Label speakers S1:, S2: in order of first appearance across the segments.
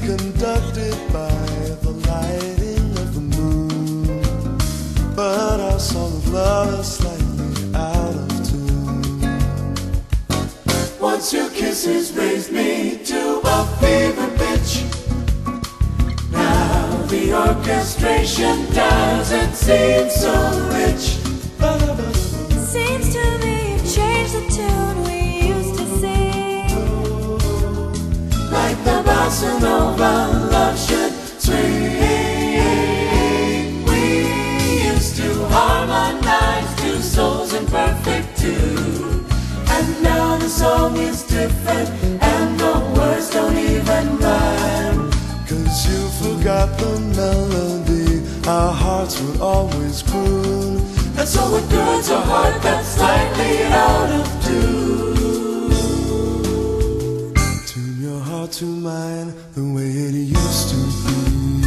S1: conducted by the lighting of the moon, but our song of love is slightly out of tune.
S2: Once your kisses raised me to a fever pitch. Now the orchestration doesn't seem so rich.
S3: Seems to me you've changed the tune we used to sing.
S2: Like the bossa nova, love should swing. We used to harmonize two souls in perfect tune, and now the song is different and the words don't even rhyme.
S1: 'Cause you forgot the melody our hearts would always croon.
S2: And so what good's a heart that's slightly out of tune?
S1: Tune your heart to mine the way it used to be.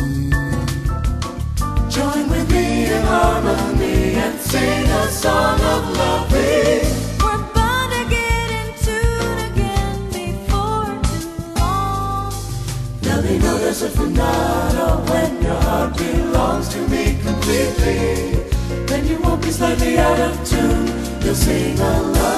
S2: Join with me in harmony and sing a song of love.
S3: We're bound to get in tune again before too long.
S2: Now they know there's a finado when your heart belongs to me completely. Then you won't be slightly out of tune. You'll sing along.